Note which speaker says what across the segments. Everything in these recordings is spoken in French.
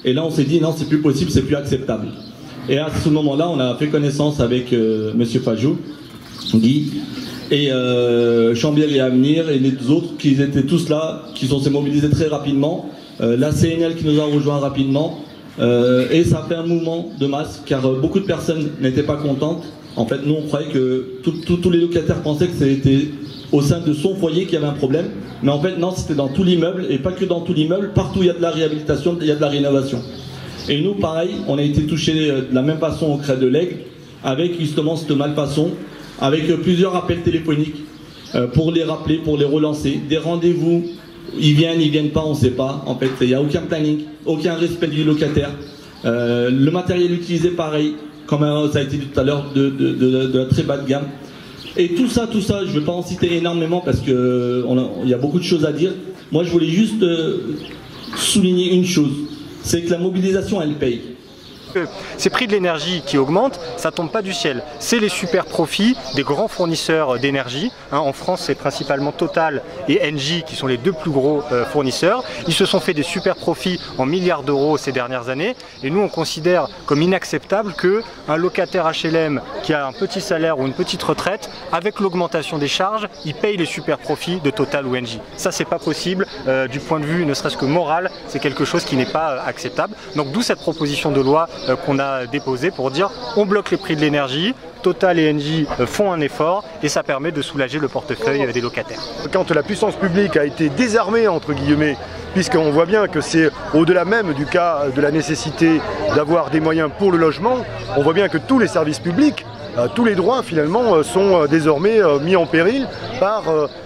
Speaker 1: Et là, on s'est dit non, c'est plus possible, c'est plus acceptable. Et à ce moment-là, on a fait connaissance avec Monsieur Fajou, Guy, et Chambier et Avenir, et les autres qui étaient tous là, qui s'est mobilisés très rapidement. La CNL qui nous a rejoints rapidement. Et ça a fait un mouvement de masse, car beaucoup de personnes n'étaient pas contentes. En fait, nous, on croyait que tous les locataires pensaient que c'était au sein de son foyer qu'il y avait un problème. Mais en fait, non, c'était dans tout l'immeuble, et pas que dans tout l'immeuble. Partout, il y a de la réhabilitation, il y a de la rénovation. Et nous, pareil, on a été touchés de la même façon au Crête de l'Aigle, avec justement cette malfaçon, avec plusieurs appels téléphoniques pour les rappeler, pour les relancer, des rendez-vous. Ils viennent pas, on ne sait pas. En fait, il n'y a aucun planning, aucun respect du locataire. Le matériel utilisé, pareil, comme ça a été dit tout à l'heure, de la très bas de gamme. Et tout ça, je ne vais pas en citer énormément parce qu'il y a beaucoup de choses à dire. Moi, je voulais juste souligner une chose, c'est que la mobilisation, elle paye.
Speaker 2: Ces prix de l'énergie qui augmentent, ça tombe pas du ciel. C'est les super profits des grands fournisseurs d'énergie. En France, c'est principalement Total et Engie qui sont les deux plus gros fournisseurs. Ils se sont fait des super profits en milliards d'euros ces dernières années. Et nous, on considère comme inacceptable qu'un locataire HLM qui a un petit salaire ou une petite retraite, avec l'augmentation des charges, il paye les super profits de Total ou Engie. Ça, c'est pas possible. Du point de vue, ne serait-ce que moral, c'est quelque chose qui n'est pas acceptable. Donc d'où cette proposition de loi qu'on a déposé pour dire on bloque les prix de l'énergie, Total et Engie font un effort et ça permet de soulager le portefeuille des locataires.
Speaker 3: Quand la puissance publique a été désarmée entre guillemets, puisqu'on voit bien que c'est au-delà même du cas de la nécessité d'avoir des moyens pour le logement, on voit bien que tous les services publics, tous les droits finalement sont désormais mis en péril par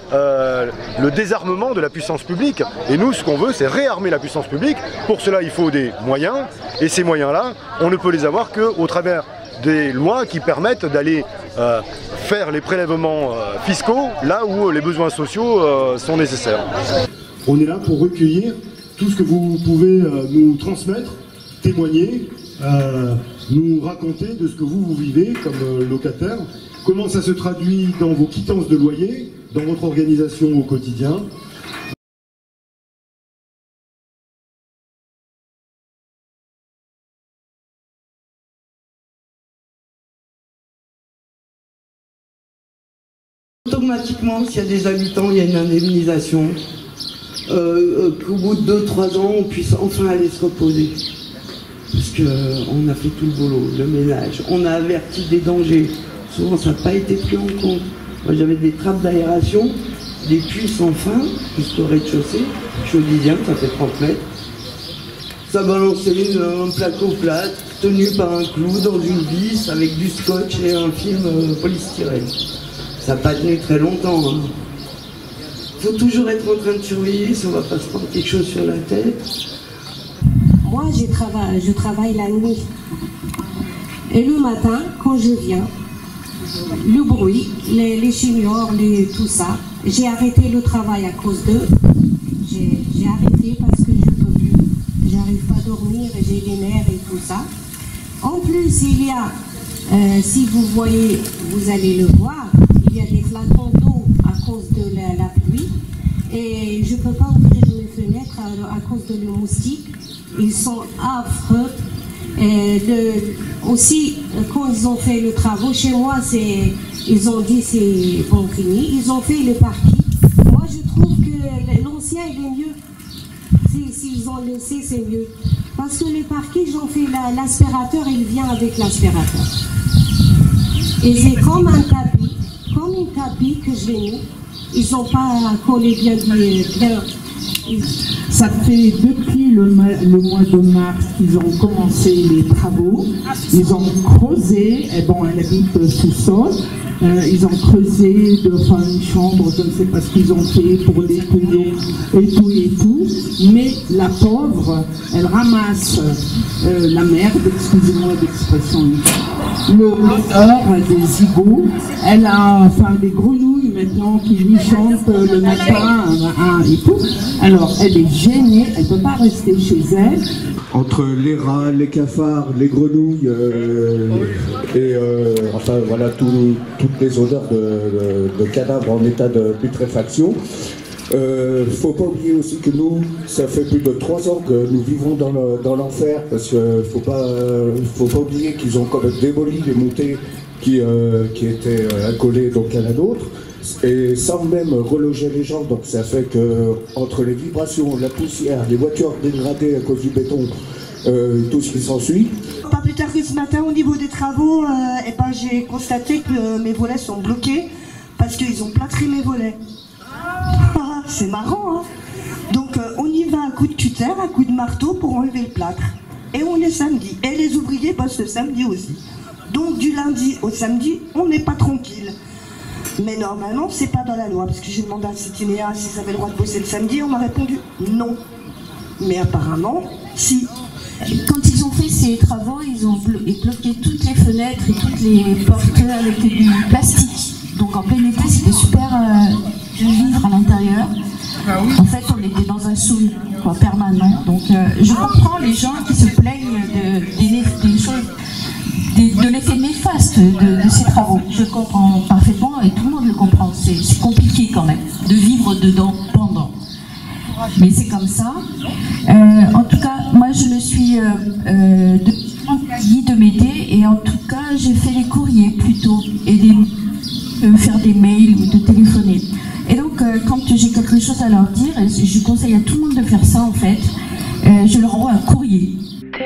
Speaker 3: le désarmement de la puissance publique. Et nous, ce qu'on veut, c'est réarmer la puissance publique. Pour cela, il faut des moyens. Et ces moyens-là, on ne peut les avoir qu'au travers des lois qui permettent d'aller faire les prélèvements fiscaux là où les besoins sociaux sont nécessaires.
Speaker 4: On est là pour recueillir tout ce que vous pouvez nous transmettre, témoigner, nous raconter de ce que vous vivez comme locataire, comment ça se traduit dans vos quittances de loyer, dans votre organisation au quotidien.
Speaker 5: Automatiquement, s'il y a des habitants, il y a une indemnisation. Qu'au bout de 2-3 ans, on puisse enfin aller se reposer. Parce qu'on a fait tout le boulot, le ménage, on a averti des dangers. Souvent, ça n'a pas été pris en compte. Moi, j'avais des trappes d'aération, des puits sans fin, jusqu'au rez-de-chaussée, chaudisien, ça fait 30 mètres. Ça balançait un placo plate, tenu par un clou dans une vis, avec du scotch et un film polystyrène. Ça n'a pas tenu très longtemps. Hein. Faut toujours être en train de surveiller si on ne va pas se prendre quelque chose sur la tête.
Speaker 6: Moi, je travaille la nuit. Et le matin, quand je viens, le bruit, les seniors, tout ça, j'ai arrêté le travail à cause d'eux. J'ai arrêté parce que je ne peux plus. J'arrive pas à dormir, j'ai les nerfs et tout ça. En plus, il y a, si vous voyez, vous allez le voir, il y a des flacons d'eau à cause de la pluie. Et je ne peux pas ouvrir mes fenêtres à cause de les moustiques. Ils sont affreux. Aussi, quand ils ont fait le travail, chez moi, ils ont dit c'est bon fini. Ils ont fait le parking. Moi, je trouve que l'ancien, il est mieux. S'ils ont laissé, c'est mieux. Parce que le parking, ils ont fait l'aspirateur, il vient avec l'aspirateur. Et c'est comme un tapis que je l'ai mis. Ils n'ont pas collé bien.
Speaker 7: Ça fait depuis le mois de mars qu'ils ont commencé les travaux. Ils ont creusé, et bon, elle habite sous-sol. Ils ont creusé de faire une chambre, je ne sais pas ce qu'ils ont fait pour les tuyaux et tout. Mais la pauvre, elle ramasse la merde, excusez-moi d'expression, l'odeur des égouts. Elle a des grenouilles maintenant qui lui chantent le matin et tout. Alors elle est gênée, elle ne peut pas rester chez elle.
Speaker 4: Entre les rats, les cafards, les grenouilles et enfin voilà toutes les odeurs de cadavres en état de putréfaction.
Speaker 8: Faut pas oublier aussi que nous, ça fait plus de 3 ans que nous vivons dans l'enfer, parce que faut pas oublier qu'ils ont quand même démoli les montées qui étaient accolées donc à la nôtre, et sans même reloger les gens. Donc ça fait que entre les vibrations, la poussière, les voitures dégradées à cause du béton, tout ce qui s'ensuit.
Speaker 9: Pas plus tard que ce matin, au niveau des travaux, j'ai constaté que mes volets sont bloqués parce qu'ils ont plâtré mes volets. C'est marrant, hein. Donc on y va à coup de cutter, à coup de marteau pour enlever le plâtre. Et on est samedi. Et les ouvriers bossent le samedi aussi. Donc du lundi au samedi, on n'est pas tranquille. Mais normalement, c'est pas dans la loi. Parce que j'ai demandé à Citinéa s'ils avaient le droit de bosser le samedi, on m'a répondu non. Mais apparemment, si.
Speaker 10: Quand ils ont fait ces travaux, ils ont bloqué toutes les fenêtres et toutes les portes avec du plastique. Donc en plein été, c'était super de vivre à l'intérieur. En fait, on était dans un sauna permanent. Donc je comprends les gens qui se plaignent de l'effet néfaste de ces travaux. Je comprends parfaitement et tout le monde le comprend. C'est compliqué quand même de vivre dedans pendant. Mais c'est comme ça. En tout cas, moi je me suis dit de m'aider, et en tout cas j'ai fait les courriers plutôt et faire des mails ou de téléphoner. Et donc quand j'ai quelque chose à leur dire, et je conseille à tout le monde de faire ça en fait, je leur envoie un courrier.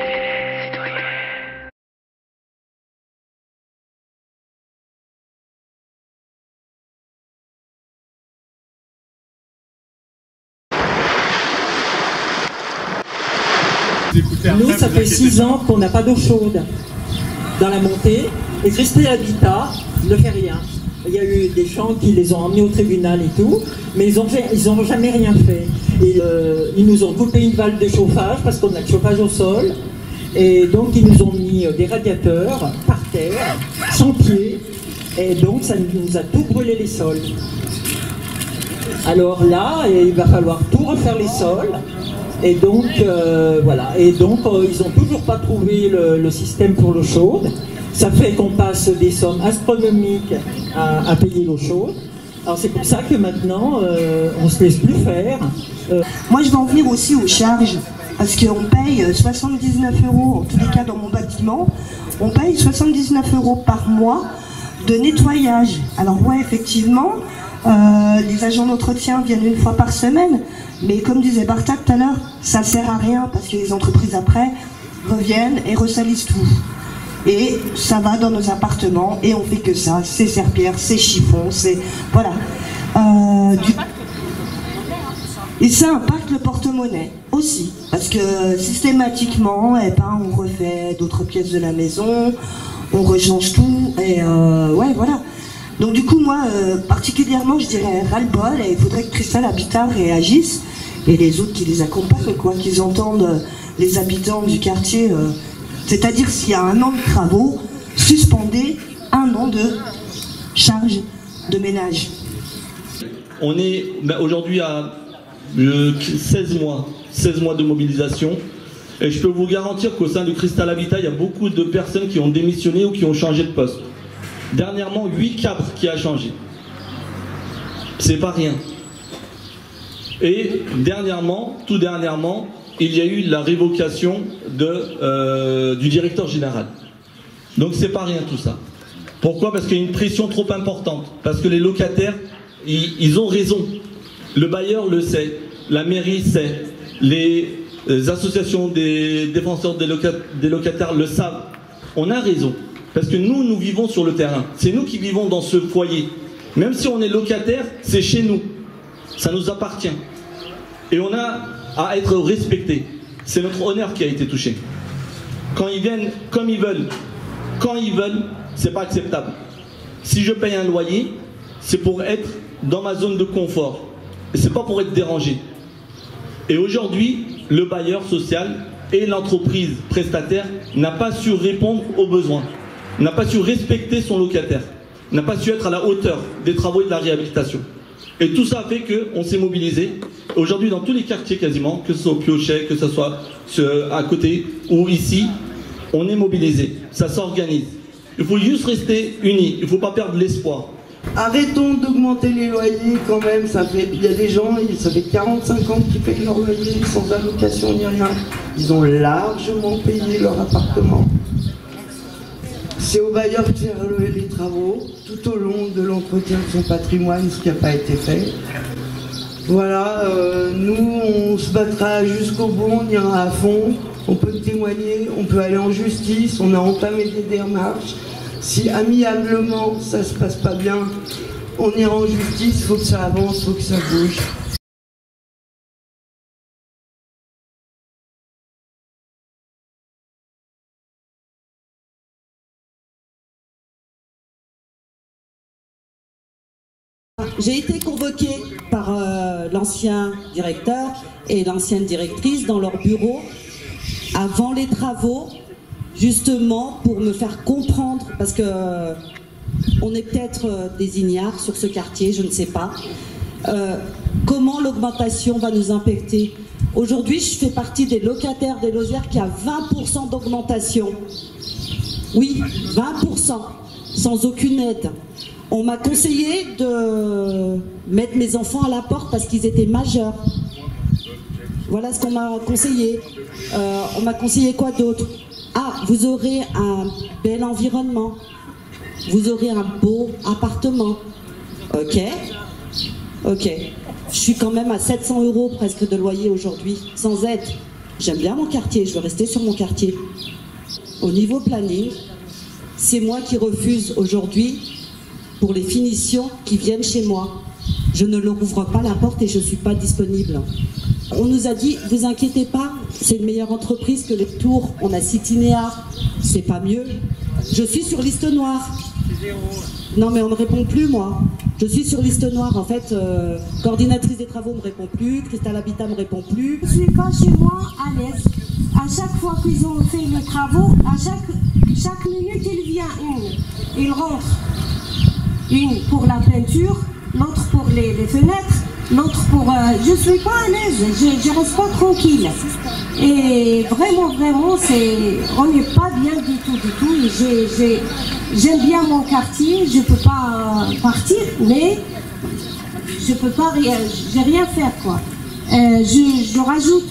Speaker 11: Nous, ça fait 6 ans qu'on n'a pas d'eau chaude dans la montée, et Cristal Habitat ne fait rien. Il y a eu des gens qui les ont emmenés au tribunal et tout, mais ils ont jamais rien fait. Et, ils nous ont coupé une valve de chauffage parce qu'on a le chauffage au sol, et donc ils nous ont mis des radiateurs par terre, sans pied, et donc ça nous a tout brûlé les sols. Alors là, il va falloir tout refaire les sols. Et donc, voilà. Et donc, ils n'ont toujours pas trouvé le système pour l'eau chaude. Ça fait qu'on passe des sommes astronomiques à payer l'eau chaude. Alors, c'est pour ça que maintenant, on ne se laisse plus faire.
Speaker 9: Moi, je vais en venir aussi aux charges. Parce qu'on paye 79 €, en tous les cas dans mon bâtiment, on paye 79 € par mois de nettoyage. Alors, ouais, effectivement, les agents d'entretien viennent une fois par semaine. Mais comme disait Bartha tout à l'heure, ça sert à rien parce que les entreprises après reviennent et ressalissent tout. Et ça va dans nos appartements et on fait que ça, c'est serpillère, c'est chiffon, c'est... Voilà. Et ça impacte le porte-monnaie aussi, parce que systématiquement, on refait d'autres pièces de la maison, on rechange tout, et ouais, voilà. Donc du coup, moi, particulièrement, je dirais ras-le-bol, et il faudrait que Cristal Habitat réagisse, et les autres qui les accompagnent, quoi, qu'ils entendent les habitants du quartier. C'est-à-dire, s'il y a 1 an de travaux, suspendez 1 an de charge de ménage.
Speaker 1: On est aujourd'hui à 16 mois de mobilisation, et je peux vous garantir qu'au sein de Cristal Habitat, il y a beaucoup de personnes qui ont démissionné ou qui ont changé de poste. Dernièrement, 8 cadres qui a changé. C'est pas rien. Et dernièrement, tout dernièrement, il y a eu la révocation du directeur général. Donc c'est pas rien tout ça. Pourquoi? Parce qu'il y a une pression trop importante. Parce que les locataires, ils ont raison. Le bailleur le sait, la mairie sait, les associations des défenseurs des locataires le savent. On a raison. Parce que nous vivons sur le terrain. C'est nous qui vivons dans ce foyer. Même si on est locataire, c'est chez nous. Ça nous appartient. Et on a à être respecté. C'est notre honneur qui a été touché. Quand ils viennent comme ils veulent, quand ils veulent, c'est pas acceptable. Si je paye un loyer, c'est pour être dans ma zone de confort. Et c'est pas pour être dérangé. Et aujourd'hui, le bailleur social et l'entreprise prestataire n'a pas su répondre aux besoins. N'a pas su respecter son locataire, n'a pas su être à la hauteur des travaux et de la réhabilitation. Et tout ça fait qu'on s'est mobilisé. Aujourd'hui, dans tous les quartiers quasiment, que ce soit au Piochet, que ce soit à côté ou ici, on est mobilisé. Ça s'organise. Il faut juste rester unis. Il ne faut pas perdre l'espoir.
Speaker 5: Arrêtons d'augmenter les loyers quand même, il y a des gens, ça fait 45 ans qu'ils payent leur loyer sans allocation ni rien. Ils ont largement payé leur appartement. C'est au bailleur de faire les travaux tout au long de l'entretien de son patrimoine, ce qui n'a pas été fait. Voilà, nous on se battra jusqu'au bout, on ira à fond, on peut témoigner, on peut aller en justice, on a entamé des démarches. Si amiablement ça se passe pas bien, on ira en justice, il faut que ça avance, il faut que ça bouge.
Speaker 12: J'ai été convoquée par l'ancien directeur et l'ancienne directrice dans leur bureau avant les travaux, justement pour me faire comprendre, parce que on est peut-être des ignares sur ce quartier, je ne sais pas, comment l'augmentation va nous impacter. Aujourd'hui, je fais partie des locataires des Lausières qui a 20% d'augmentation. Oui, 20%, sans aucune aide. On m'a conseillé de mettre mes enfants à la porte parce qu'ils étaient majeurs. Voilà ce qu'on m'a conseillé. On m'a conseillé quoi d'autre? Ah, vous aurez un bel environnement. Vous aurez un beau appartement. Ok. Ok. Je suis quand même à 700 € presque de loyer aujourd'hui, sans aide. J'aime bien mon quartier, je veux rester sur mon quartier. Au niveau planning, c'est moi qui refuse aujourd'hui pour les finitions qui viennent chez moi. Je ne leur ouvre pas la porte et je ne suis pas disponible. On nous a dit, vous inquiétez pas, c'est une meilleure entreprise que les Tours. On a Citynéa, c'est pas mieux. Je suis sur liste noire. Non mais on ne me répond plus moi. Je suis sur liste noire en fait. Coordinatrice des travaux ne me répond plus, Cristal Habitat ne me répond plus.
Speaker 6: Je suis pas chez moi à l'aise. À chaque fois qu'ils ont fait les travaux, à chaque minute il vient une. Il rentre. Une pour la peinture, l'autre pour les fenêtres, l'autre pour... je suis pas à l'aise, je reste pas tranquille. Et vraiment, on n'est pas bien du tout. J'aime bien mon quartier, je peux pas partir, mais je peux pas j'ai rien faire quoi. Je rajoute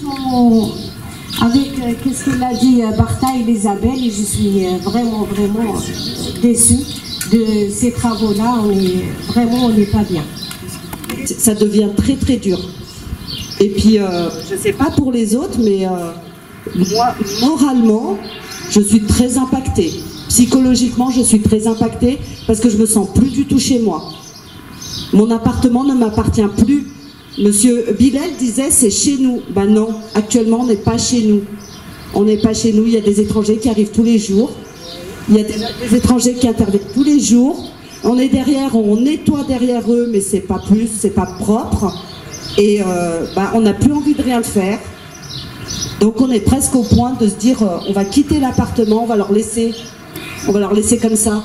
Speaker 6: avec qu'est-ce qu'elle a dit Bartha et Isabelle, et je suis vraiment déçue de ces travaux-là. On n'est pas bien.
Speaker 12: Ça devient très dur. Et puis, je ne sais pas pour les autres, mais moi, moralement, je suis très impactée. Psychologiquement, je suis très impactée parce que je me sens plus du tout chez moi. Mon appartement ne m'appartient plus. Monsieur Bilal disait c'est chez nous. Ben non, actuellement, on n'est pas chez nous. On n'est pas chez nous. Il y a des étrangers qui arrivent tous les jours. Il y a des étrangers qui interviennent tous les jours. On est derrière, on nettoie derrière eux, mais c'est pas plus, c'est pas propre. Et on n'a plus envie de rien faire. Donc on est presque au point de se dire, on va quitter l'appartement, on va leur laisser comme ça.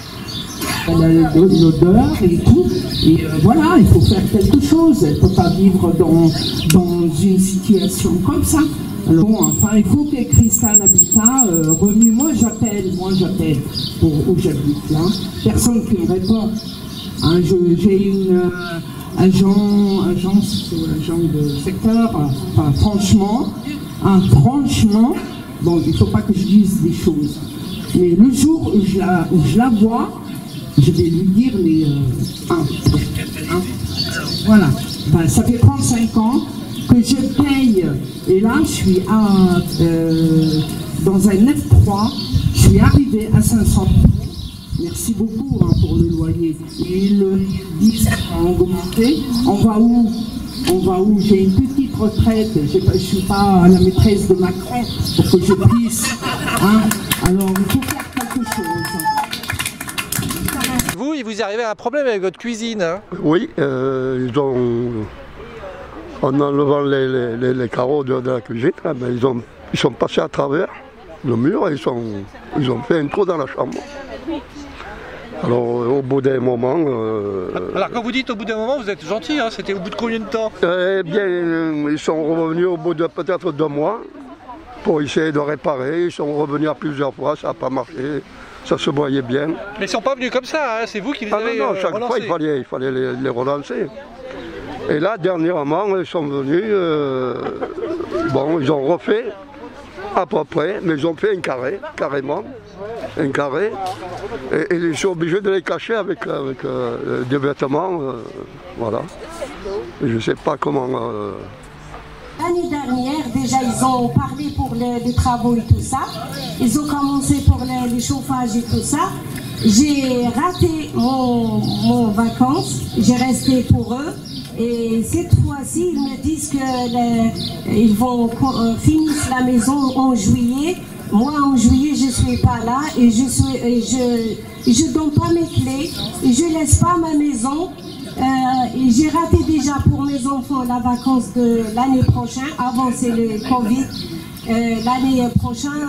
Speaker 7: L'odeur et tout, et voilà, il faut faire quelque chose. Elle ne peut pas vivre dans une situation comme ça. Alors, bon, enfin, il faut que Cristal Habitat remue. Moi j'appelle pour où j'habite là. Personne qui me répond. Hein, j'ai une agence de secteur. Enfin, franchement, bon, il ne faut pas que je dise des choses. Mais le jour où je la vois, je vais lui dire voilà. Ben, ça fait 35 ans que je paye, et là je suis dans un F3, je suis arrivée à 500 €. Merci beaucoup pour le loyer. Et ils le disent à augmenter. On va où? J'ai une petite retraite, je ne suis pas la maîtresse de Macron pour que je puisse. Alors il faut faire quelque chose.
Speaker 13: Vous, il vous est arrivé un problème avec votre cuisine, hein?
Speaker 14: Oui, en enlevant les carreaux de la cuisine, ils sont passés à travers le mur et ils ont fait un trou dans la chambre. Alors au bout d'un moment...
Speaker 13: Alors quand vous dites au bout d'un moment, vous êtes gentil, hein, c'était au bout de combien de temps?
Speaker 14: Eh bien, ils sont revenus au bout de peut-être 2 mois pour essayer de réparer. Ils sont revenus à plusieurs fois, ça n'a pas marché. ça se voyait bien.
Speaker 13: Mais ils sont pas venus comme ça, hein, c'est vous qui les avez
Speaker 14: non, chaque fois il fallait les relancer. Et là, dernièrement, ils sont venus, bon, ils ont refait à peu près, mais ils ont fait un carré, carrément, un carré, et ils sont obligés de les cacher avec des vêtements, voilà. Et je ne sais pas comment...
Speaker 6: L'année dernière, déjà, ils ont parlé pour les travaux et tout ça. Ils ont commencé pour les chauffages et tout ça. J'ai raté mon vacances, j'ai resté pour eux. Et cette fois-ci, ils me disent qu'ils vont finir la maison en juillet. Moi, en juillet, je ne suis pas là et je donne pas mes clés. Et je ne laisse pas ma maison. Et j'ai raté déjà pour mes enfants la vacance de l'année prochaine. Avant, c'est le Covid. L'année prochaine,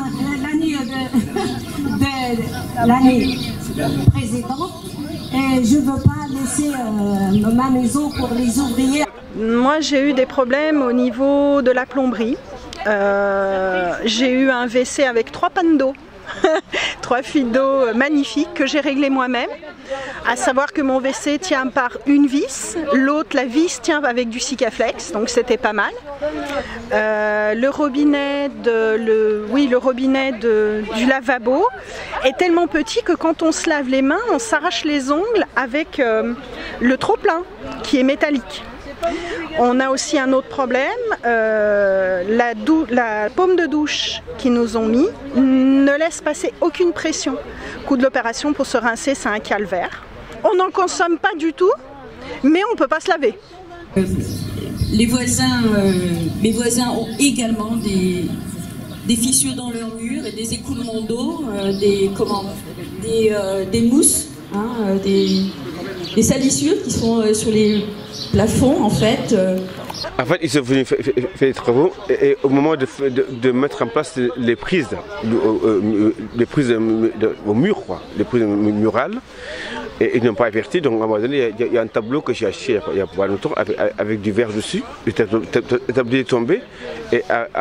Speaker 6: l'année précédente. Et je ne veux pas laisser ma maison pour les ouvriers.
Speaker 15: Moi, j'ai eu des problèmes au niveau de la plomberie. J'ai eu un WC avec 3 pannes d'eau. 3 fuites d'eau magnifiques que j'ai réglées moi-même. À savoir que mon WC tient par une vis, l'autre, la vis, tient avec du Sikaflex, donc c'était pas mal. Le robinet, du lavabo est tellement petit que quand on se lave les mains, on s'arrache les ongles avec le trop-plein qui est métallique. On a aussi un autre problème, la paume de douche qu'ils nous ont mis ne laisse passer aucune pression. Coût de l'opération pour se rincer, c'est un calvaire. On n'en consomme pas du tout, mais on ne peut pas se laver.
Speaker 16: Les voisins, mes voisins ont également des fissures dans leurs murs et des écoulements d'eau, des mousses, hein, des salissures qui sont sur les plafonds en fait.
Speaker 17: En fait, ils sont venus faire des travaux et au moment de mettre en place les prises au mur, quoi, les prises murales, et ils n'ont pas averti. Donc à un moment donné, il y a un tableau que j'ai acheté il y a pas longtemps avec du verre dessus. Le tableau est tombé et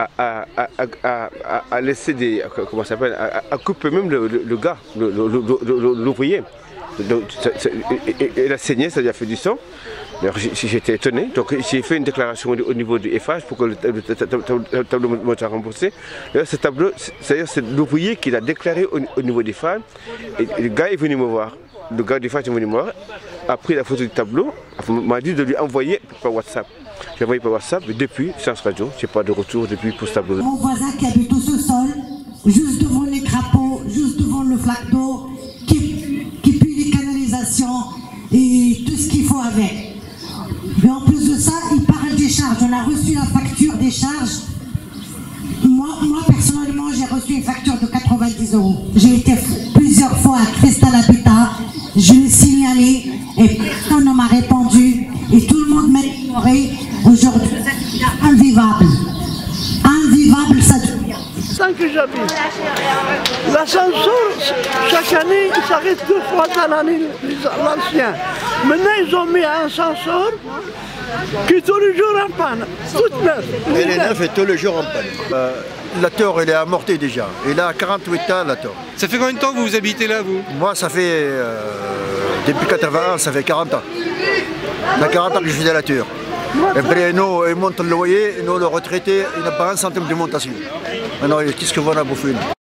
Speaker 17: a laissé des, comment ça s'appelle, a coupé même le gars, l'ouvrier. Il a saigné, ça lui a fait du sang. J'étais étonné, donc j'ai fait une déclaration au niveau du FH pour que le tableau me soit remboursé. Ce tableau, c'est l'ouvrier qui l'a déclaré au niveau des femmes. Et le gars est venu me voir. Le gars du FH est venu me voir, a pris la photo du tableau, m'a dit de lui envoyer par WhatsApp. J'ai envoyé par WhatsApp, mais depuis, Science Radio, je n'ai pas de retour depuis pour ce tableau.
Speaker 18: Mon voisin qui habite au sous-sol, juste devant les crapauds, juste devant le flaque d'eau, qui pue les canalisations et tout ce qu'il faut avec. Mais en plus de ça, il parle des charges. On a reçu la facture des charges. Moi personnellement, j'ai reçu une facture de 90 €. J'ai été plusieurs fois à Cristal Habitat. Je l'ai signalé et personne ne m'a répondu. Et tout le monde m'a ignoré. Aujourd'hui, c'est invivable. Invivable, ça devient.
Speaker 19: Tant que j'habite. L'ascenseur, chaque année, il s'arrête 2 fois dans l'année, l'ancien. Maintenant, ils ont mis un ascenseur qui est tous les jours en panne, toute neuve.
Speaker 20: Elle est neuve et tous les jours en panne. La tour, elle est amortie déjà. Il a 48 ans, la tour.
Speaker 13: Ça fait combien de temps que vous habitez là, vous?
Speaker 20: Moi, ça fait, depuis 81, ça fait 40 ans. Ça fait 40 ans que je suis dans la tour. Et après, nous, ils montent le loyer, nous, le retraité, il n'a pas un centime de montation. Alors, qu'est-ce que vous en avez bouffé?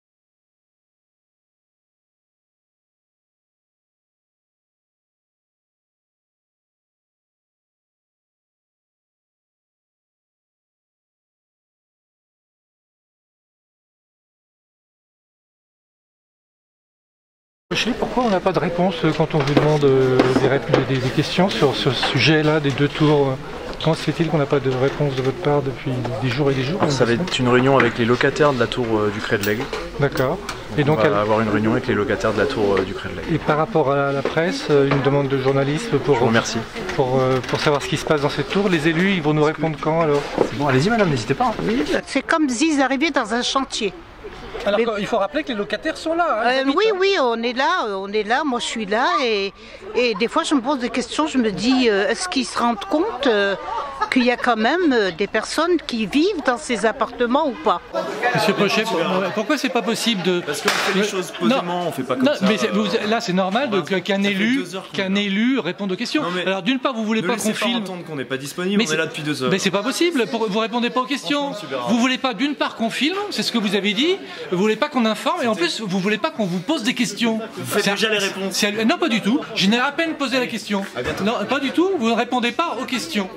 Speaker 2: Pourquoi on n'a pas de réponse quand on vous demande des questions sur ce sujet-là, des 2 tours? Comment se fait-il qu'on n'a pas de réponse de votre part depuis des jours et des jours?
Speaker 21: Ça va être une réunion avec les locataires de la tour du Cré de l'Aigle.
Speaker 2: D'accord. Et donc
Speaker 21: on va avoir une réunion avec les locataires de la tour du Cré de l'Aigle.
Speaker 2: Et par rapport à la presse, une demande de journalisme pour...
Speaker 21: Je vous remercie.
Speaker 2: Pour savoir ce qui se passe dans cette tour, les élus, ils vont nous répondre quand alors?
Speaker 21: Bon, allez-y madame, n'hésitez pas.
Speaker 22: Oui, c'est comme s'ils arrivaient dans un chantier.
Speaker 13: Alors il faut rappeler que les locataires sont là. Hein,
Speaker 22: oui, on est là, moi je suis là et des fois je me pose des questions, je me dis est-ce qu'ils se rendent compte qu'il y a quand même des personnes qui vivent dans ces appartements ou pas.
Speaker 13: Monsieur Pochet, pourquoi c'est pas possible de...
Speaker 21: Parce qu'on fait les choses posément, on fait pas comme ça.
Speaker 13: Mais là c'est normal qu'un élu réponde aux questions. Alors d'une part vous voulez pas qu'on filme...
Speaker 21: entendre qu'on n'est pas disponible, on est là depuis 2 heures.
Speaker 13: Mais c'est pas possible, vous répondez pas aux questions. Vous voulez pas d'une part qu'on filme, c'est ce que vous avez dit, vous voulez pas qu'on informe et en plus vous voulez pas qu'on vous pose des questions.
Speaker 21: Vous faites déjà les réponses.
Speaker 13: Non pas du tout, je n'ai à peine posé la question. Non pas du tout, vous ne répondez pas aux questions.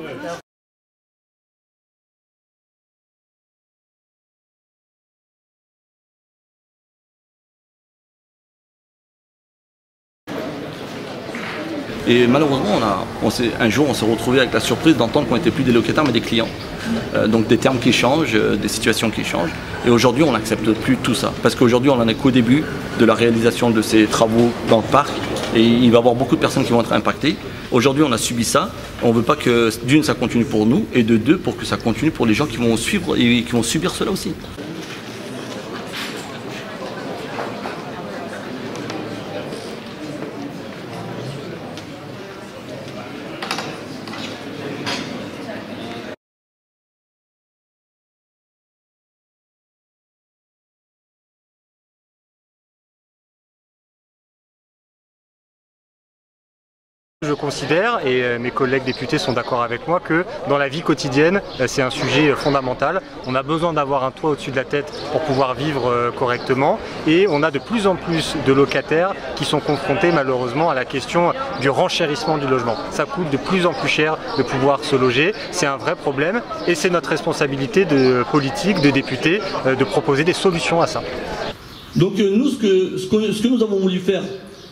Speaker 1: Et malheureusement, un jour, on s'est retrouvé avec la surprise d'entendre qu'on n'était plus des locataires mais des clients. Donc des termes qui changent, des situations qui changent. Et aujourd'hui, on n'accepte plus tout ça. Parce qu'aujourd'hui, on n'en est qu'au début de la réalisation de ces travaux dans le parc. Et il va y avoir beaucoup de personnes qui vont être impactées. Aujourd'hui, on a subi ça. On ne veut pas que, d'une, ça continue pour nous. Et de deux, pour que ça continue pour les gens qui vont suivre et qui vont subir cela aussi.
Speaker 2: Je considère, et mes collègues députés sont d'accord avec moi, que dans la vie quotidienne, c'est un sujet fondamental. On a besoin d'avoir un toit au-dessus de la tête pour pouvoir vivre correctement. Et on a de plus en plus de locataires qui sont confrontés malheureusement à la question du renchérissement du logement. Ça coûte de plus en plus cher de pouvoir se loger. C'est un vrai problème et c'est notre responsabilité de politique, de députés, de proposer des solutions à ça.
Speaker 1: Donc nous, ce que nous avons voulu faire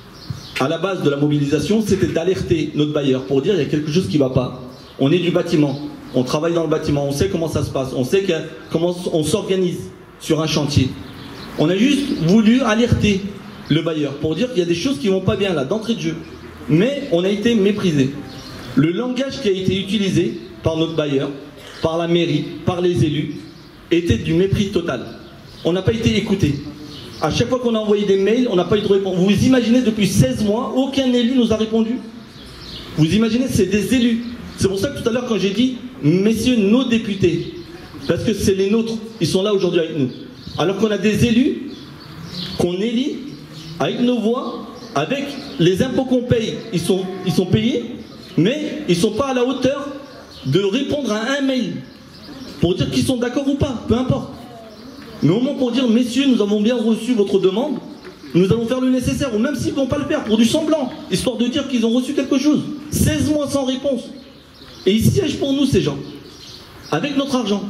Speaker 1: à la base de la mobilisation, c'était d'alerter notre bailleur pour dire il y a quelque chose qui ne va pas. On est du bâtiment, on travaille dans le bâtiment, on sait comment ça se passe, on sait comment on s'organise sur un chantier. On a juste voulu alerter le bailleur pour dire qu'il y a des choses qui ne vont pas bien là, d'entrée de jeu. Mais on a été méprisé. Le langage qui a été utilisé par notre bailleur, par la mairie, par les élus, était du mépris total. On n'a pas été écouté. À chaque fois qu'on a envoyé des mails, on n'a pas eu de réponse. Vous imaginez, depuis 16 mois, aucun élu nous a répondu. Vous imaginez, c'est des élus. C'est pour ça que tout à l'heure, quand j'ai dit, messieurs, nos députés, parce que c'est les nôtres, ils sont là aujourd'hui avec nous. Alors qu'on a des élus qu'on élit avec nos voix, avec les impôts qu'on paye, ils sont payés, mais ils ne sont pas à la hauteur de répondre à un mail pour dire qu'ils sont d'accord ou pas, peu importe. Mais au moins pour dire, messieurs, nous avons bien reçu votre demande, nous allons faire le nécessaire, ou même s'ils ne vont pas le faire, pour du semblant, histoire de dire qu'ils ont reçu quelque chose. 16 mois sans réponse. Et ils siègent pour nous, ces gens, avec notre argent.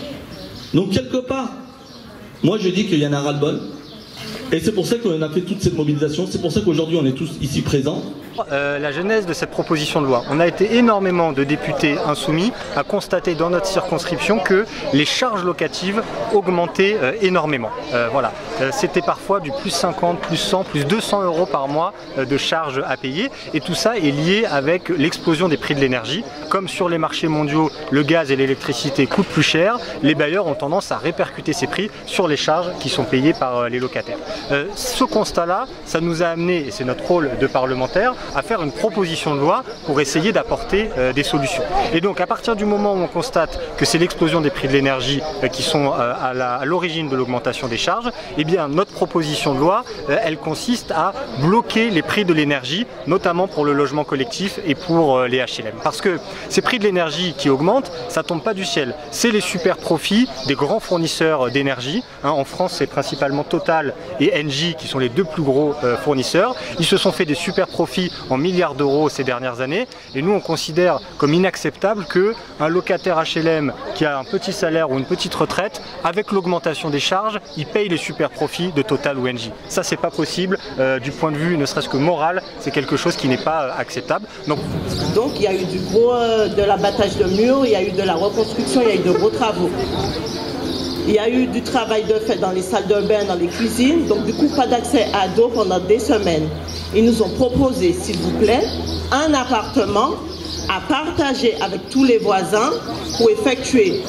Speaker 1: Donc quelque part, moi je dis qu'il y en a ras-le-bol. Et c'est pour ça qu'on a fait toute cette mobilisation, c'est pour ça qu'aujourd'hui on est tous ici présents.
Speaker 2: La genèse de cette proposition de loi, on a été énormément de députés insoumis à constater dans notre circonscription que les charges locatives augmentaient énormément. Voilà. C'était parfois du plus 50, plus 100, plus 200 € par mois de charges à payer et tout ça est lié avec l'explosion des prix de l'énergie. Comme sur les marchés mondiaux, le gaz et l'électricité coûtent plus cher, les bailleurs ont tendance à répercuter ces prix sur les charges qui sont payées par les locataires. Ce constat-là, ça nous a amené, et c'est notre rôle de parlementaire, à faire une proposition de loi pour essayer d'apporter des solutions. Et donc à partir du moment où on constate que c'est l'explosion des prix de l'énergie qui sont à l'origine de l'augmentation des charges, eh bien notre proposition de loi, elle consiste à bloquer les prix de l'énergie, notamment pour le logement collectif et pour les HLM. Parce que ces prix de l'énergie qui augmentent, ça tombe pas du ciel. C'est les super profits des grands fournisseurs d'énergie. En France, c'est principalement Total et Engie qui sont les deux plus gros fournisseurs. Ils se sont fait des super profits en milliards d'euros ces dernières années et nous on considère comme inacceptable qu'un locataire HLM qui a un petit salaire ou une petite retraite, avec l'augmentation des charges, il paye les super profits de Total ou Engie. Ça c'est pas possible du point de vue ne serait-ce que moral, c'est quelque chose qui n'est pas acceptable. Donc
Speaker 3: il y a eu de l'abattage de murs, il y a eu de la reconstruction, il y a eu de gros travaux. Il y a eu du travail de fait dans les salles de bain, dans les cuisines, donc du coup pas d'accès à l'eau pendant des semaines. Ils nous ont proposé, s'il vous plaît, un appartement à partager avec tous les voisins pour effectuer,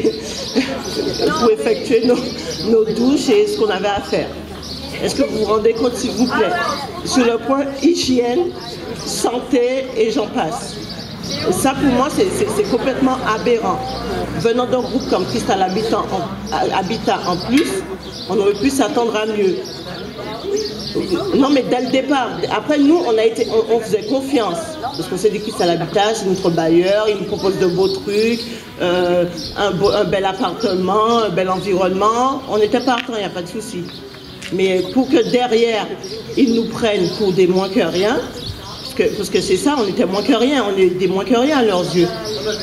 Speaker 3: nos douches et ce qu'on avait à faire. Est-ce que vous vous rendez compte, s'il vous plaît, sur le point hygiène, santé et j'en passe. Ça, pour moi, c'est complètement aberrant. Venant d'un groupe comme Cristal Habitat en plus, on aurait pu s'attendre à mieux. Non, mais dès le départ, après nous, on faisait confiance. Parce qu'on s'est dit Cristal Habitat, c'est notre bailleur, il nous propose de beaux trucs, un bel appartement, un bel environnement. On était partants, il n'y a pas de souci. Mais pour que derrière, ils nous prennent pour des moins que rien, parce que c'est ça, on était moins que rien, on est des moins que rien à leurs yeux.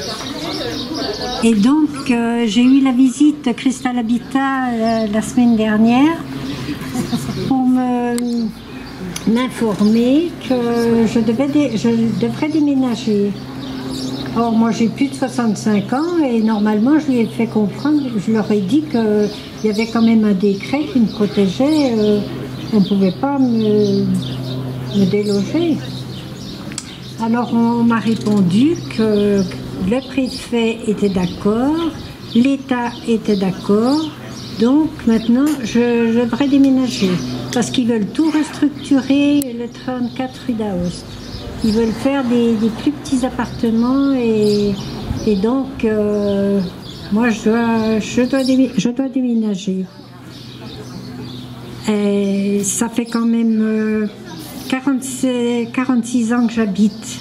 Speaker 4: Et donc, j'ai eu la visite de Cristal Habitat la semaine dernière pour m'informer que je devrais déménager. Or, moi, j'ai plus de 65 ans et normalement, je lui ai fait comprendre, je leur ai dit qu'il y avait quand même un décret qui me protégeait, on ne pouvait pas me déloger. Alors, on m'a répondu que le préfet était d'accord, l'État était d'accord, donc maintenant, je devrais déménager parce qu'ils veulent tout restructurer, le 34 rue d'Aoste. Ils veulent faire des plus petits appartements et donc moi je dois déménager. Et ça fait quand même 46 ans que j'habite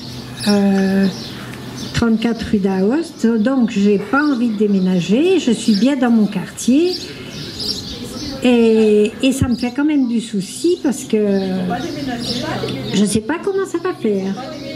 Speaker 4: 34 rue d'Aoste, donc j'ai pas envie de déménager, je suis bien dans mon quartier. Et ça me fait quand même du souci parce que je ne sais pas comment ça va faire.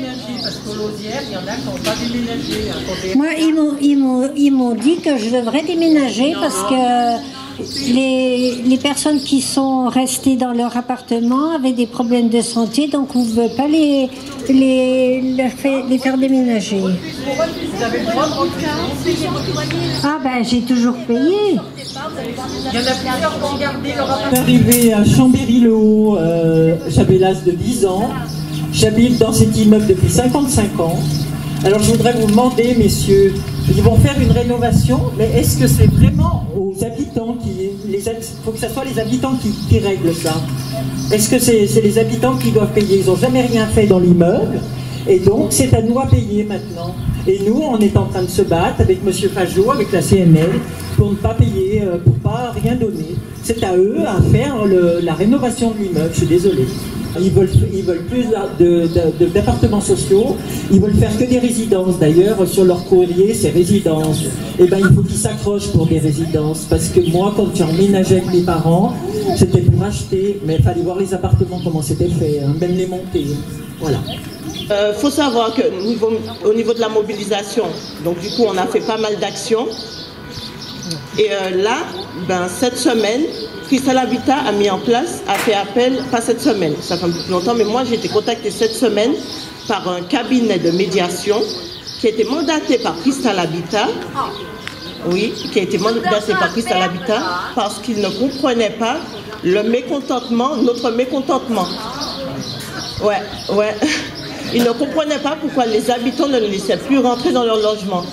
Speaker 4: Moi, ils m'ont dit que je devrais déménager parce que les personnes qui sont restées dans leur appartement avaient des problèmes de santé, donc on ne veut pas les faire déménager.
Speaker 11: Vous avez le droit de rentrer.
Speaker 4: Ah ben j'ai toujours payé.
Speaker 11: Il y en a plusieurs qui ont gardé leur appartement. Arrivé à Chambéry-le-Haut, j'avais l'âge de 10 ans. J'habite dans cet immeuble depuis 55 ans. Alors je voudrais vous demander, messieurs, ils vont faire une rénovation, mais est-ce que c'est vraiment aux habitants il faut que ce soit les habitants qui règlent ça? Est-ce que c'est les habitants qui doivent payer? Ils n'ont jamais rien fait dans l'immeuble, et donc c'est à nous à payer maintenant. Et nous, on est en train de se battre avec M. Fajot, avec la CNL, pour ne pas payer, pour ne pas rien donner. C'est à eux à faire la rénovation de l'immeuble, je suis désolée. Ils veulent plus d'appartements sociaux, ils veulent faire que des résidences. D'ailleurs, sur leur courrier, c'est résidences. Eh bien, il faut qu'ils s'accrochent pour des résidences. Parce que moi, quand j'ai emménagé avec mes parents, c'était pour acheter, mais il fallait voir les appartements, comment c'était fait, hein, même les monter. Voilà.
Speaker 3: Faut savoir que au niveau de la mobilisation, donc du coup, on a fait pas mal d'actions. Et là, cette semaine, Cristal Habitat a mis en place, a fait appel, pas cette semaine, ça fait un peu plus longtemps, mais moi j'ai été contactée cette semaine par un cabinet de médiation qui a été mandaté par Cristal Habitat, oui, qui a été mandaté par Cristal Habitat parce qu'il ne comprenait pas le mécontentement, notre mécontentement. Ouais. Ils ne comprenaient pas pourquoi les habitants ne nous laissaient plus rentrer dans leur logement.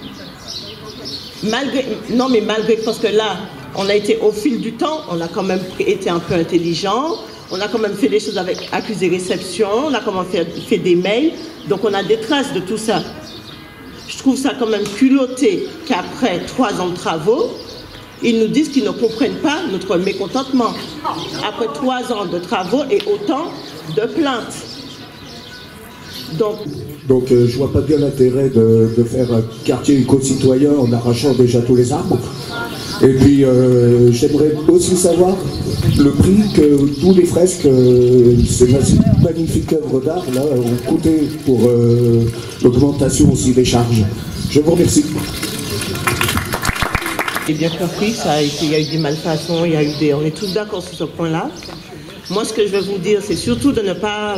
Speaker 3: Malgré, parce que là, on a été au fil du temps, on a quand même été un peu intelligent, on a quand même fait des choses avec accusé réception, on a quand même fait des mails, donc on a des traces de tout ça. Je trouve ça quand même culotté qu'après 3 ans de travaux, ils nous disent qu'ils ne comprennent pas notre mécontentement. Après 3 ans de travaux et autant de plaintes.
Speaker 8: Donc je vois pas bien l'intérêt de faire un quartier éco-citoyen en arrachant déjà tous les arbres. Et puis j'aimerais aussi savoir le prix que tous les fresques, ces magnifiques œuvres d'art là ont coûté pour l'augmentation aussi des charges. Je vous remercie.
Speaker 3: J'ai bien compris, il y a eu des malfaçons, on est tous d'accord sur ce point-là. Moi, ce que je vais vous dire, c'est surtout de ne pas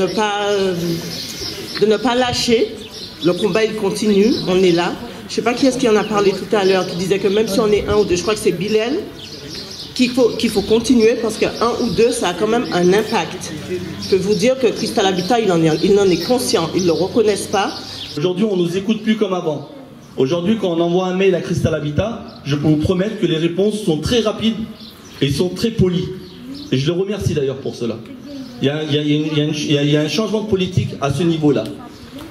Speaker 3: lâcher. Le combat, il continue, on est là. Je ne sais pas qui est-ce qui en a parlé tout à l'heure, qui disait que même si on est 1 ou 2, je crois que c'est Bilal, qu'il faut continuer parce que 1 ou 2, ça a quand même un impact. Je peux vous dire que Cristal Habitat, il en est conscient, ils ne le reconnaissent pas.
Speaker 1: Aujourd'hui, on ne nous écoute plus comme avant. Aujourd'hui, quand on envoie un mail à Cristal Habitat, je peux vous promettre que les réponses sont très rapides et sont très polies. Et je le remercie d'ailleurs pour cela. Il y a un changement de politique à ce niveau-là.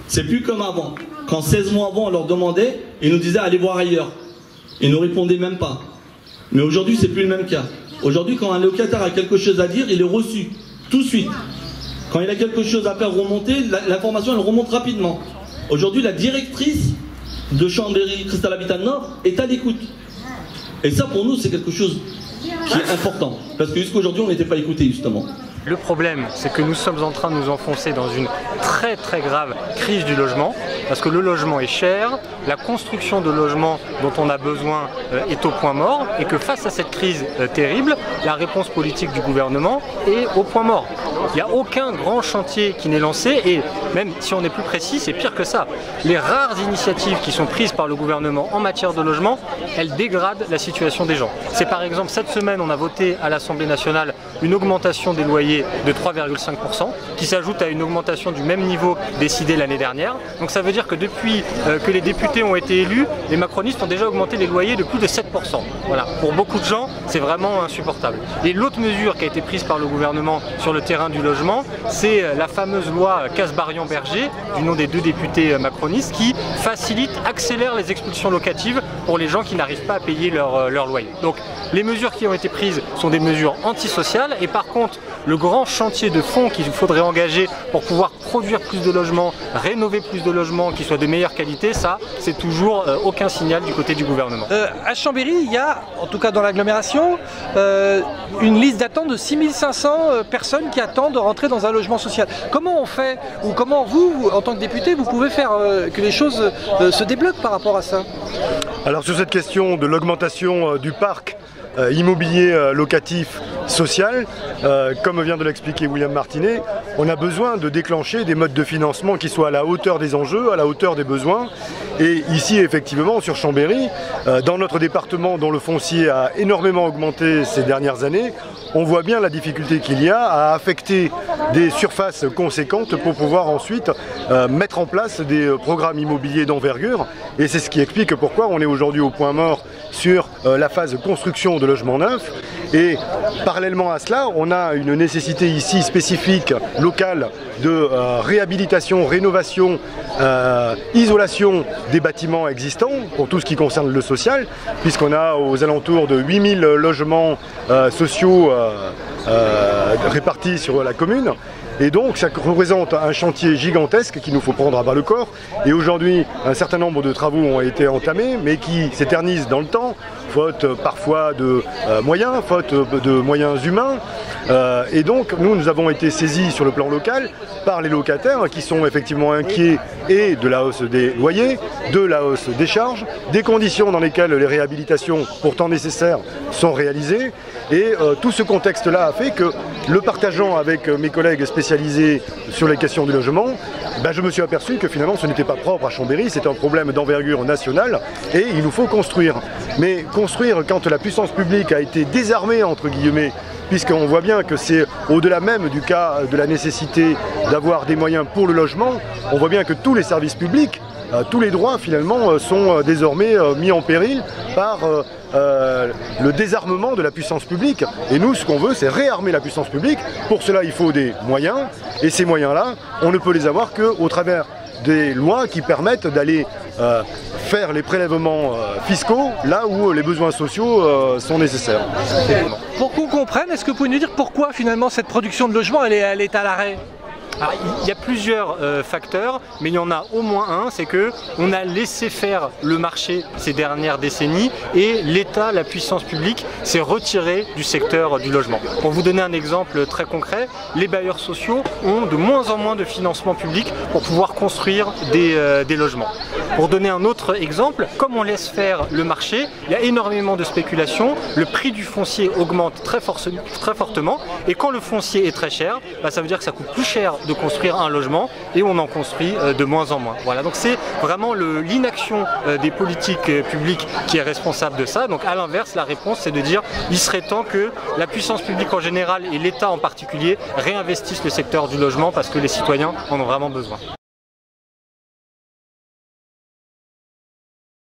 Speaker 1: C'est plus comme avant. Quand 16 mois avant on leur demandait, ils nous disaient allez voir ailleurs. Ils ne répondaient même pas. Mais aujourd'hui c'est plus le même cas. Aujourd'hui quand un locataire a quelque chose à dire, il est reçu tout de suite. Quand il a quelque chose à faire remonter, l'information elle remonte rapidement. Aujourd'hui la directrice de Chambéry, Cristal Habitat Nord, est à l'écoute. Et ça pour nous c'est quelque chose qui est important. Parce que jusqu'à aujourd'hui on n'était pas écoutés justement.
Speaker 2: Le problème, c'est que nous sommes en train de nous enfoncer dans une très très grave crise du logement, parce que le logement est cher, la construction de logements dont on a besoin est au point mort, et que face à cette crise terrible, la réponse politique du gouvernement est au point mort. Il n'y a aucun grand chantier qui n'est lancé, et même si on est plus précis, c'est pire que ça. Les rares initiatives qui sont prises par le gouvernement en matière de logement, elles dégradent la situation des gens. C'est par exemple, cette semaine, on a voté à l'Assemblée nationale une augmentation des loyers de 3,5%, qui s'ajoute à une augmentation du même niveau décidée l'année dernière. Donc ça veut dire que depuis que les députés ont été élus, les macronistes ont déjà augmenté les loyers de plus de 7%. Voilà. Pour beaucoup de gens, c'est vraiment insupportable. Et l'autre mesure qui a été prise par le gouvernement sur le terrain du logement, c'est la fameuse loi Kasbarian-Berger, du nom des deux députés macronistes, qui facilite, accélère les expulsions locatives pour les gens qui n'arrivent pas à payer leur loyer. Donc les mesures qui ont été prises sont des mesures antisociales, et par contre, le grand chantier de fond qu'il faudrait engager pour pouvoir produire plus de logements, rénover plus de logements qui soient de meilleure qualité, ça, c'est toujours aucun signal du côté du gouvernement.
Speaker 13: À Chambéry, il y a, en tout cas dans l'agglomération, une liste d'attente de 6500 personnes qui attendent de rentrer dans un logement social. Comment on fait, ou comment vous, en tant que député, vous pouvez faire que les choses se débloquent par rapport à ça?
Speaker 9: Alors sur cette question de l'augmentation du parc immobilier locatif social, comme vient de l'expliquer William Martinet, on a besoin de déclencher des modes de financement qui soient à la hauteur des enjeux, à la hauteur des besoins. Et ici, effectivement, sur Chambéry, dans notre département dont le foncier a énormément augmenté ces dernières années, on voit bien la difficulté qu'il y a à affecter des surfaces conséquentes pour pouvoir ensuite mettre en place des programmes immobiliers d'envergure. Et c'est ce qui explique pourquoi on est aujourd'hui au point mort sur la phase construction de logements neufs. Et parallèlement à cela, on a une nécessité ici spécifique, locale, de réhabilitation, rénovation, isolation des bâtiments existants pour tout ce qui concerne le social, puisqu'on a aux alentours de 8000 logements sociaux répartis sur la commune. Et donc ça représente un chantier gigantesque qu'il nous faut prendre à bras le corps. Et aujourd'hui, un certain nombre de travaux ont été entamés, mais qui s'éternisent dans le temps, faute parfois de moyens, faute de moyens humains. Et donc nous avons été saisis sur le plan local par les locataires qui sont effectivement inquiets et de la hausse des loyers, de la hausse des charges, des conditions dans lesquelles les réhabilitations pourtant nécessaires sont réalisées. Et tout ce contexte-là a fait que, le partageant avec mes collègues spécialisés sur les questions du logement, je me suis aperçu que finalement ce n'était pas propre à Chambéry, c'est un problème d'envergure nationale et il nous faut construire. Mais construire quand la puissance publique a été désarmée, entre guillemets, puisqu'on voit bien que c'est au-delà même du cas de la nécessité d'avoir des moyens pour le logement, on voit bien que tous les services publics, tous les droits finalement sont désormais mis en péril par le désarmement de la puissance publique. Et nous, ce qu'on veut, c'est réarmer la puissance publique. Pour cela, il faut des moyens. Et ces moyens-là, on ne peut les avoir qu'au travers des lois qui permettent d'aller faire les prélèvements fiscaux là où les besoins sociaux sont nécessaires.
Speaker 13: Pour qu'on comprenne, est-ce que vous pouvez nous dire pourquoi finalement cette production de logements elle est à l'arrêt?
Speaker 2: Alors, il y a plusieurs facteurs, mais il y en a au moins un, c'est qu'on a laissé faire le marché ces dernières décennies et l'État, la puissance publique, s'est retiré du secteur du logement. Pour vous donner un exemple très concret, les bailleurs sociaux ont de moins en moins de financement public pour pouvoir construire des logements. Pour donner un autre exemple, comme on laisse faire le marché, il y a énormément de spéculation, le prix du foncier augmente très fortement et quand le foncier est très cher, ça veut dire que ça coûte plus cher de construire un logement et on en construit de moins en moins. Voilà, donc c'est vraiment l'inaction des politiques publiques qui est responsable de ça. Donc à l'inverse, la réponse c'est de dire il serait temps que la puissance publique en général et l'État en particulier réinvestissent le secteur du logement parce que les citoyens en ont vraiment besoin.